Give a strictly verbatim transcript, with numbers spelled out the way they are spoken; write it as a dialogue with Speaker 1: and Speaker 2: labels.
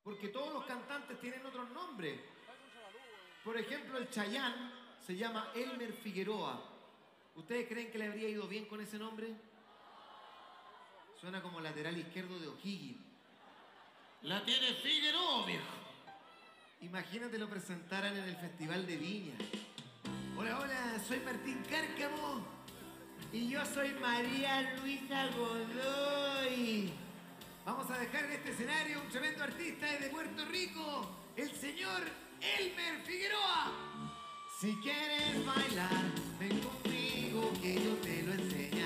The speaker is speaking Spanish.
Speaker 1: Porque todos los cantantes tienen otros nombres. Por ejemplo, el Chayán se llama Elmer Figueroa. ¿Ustedes creen que le habría ido bien con ese nombre? Suena como lateral izquierdo de O'Higgins.
Speaker 2: La tiene Figueroa, viejo.
Speaker 1: Imagínate lo presentaran en el Festival de Viña. Hola, hola, soy Martín Cárcamo. Y yo soy María Luisa Godoy. Vamos a dejar en este escenario un tremendo artista desde Puerto Rico, el señor Elmer Figueroa. Si quieres bailar, ven conmigo que yo te lo enseño.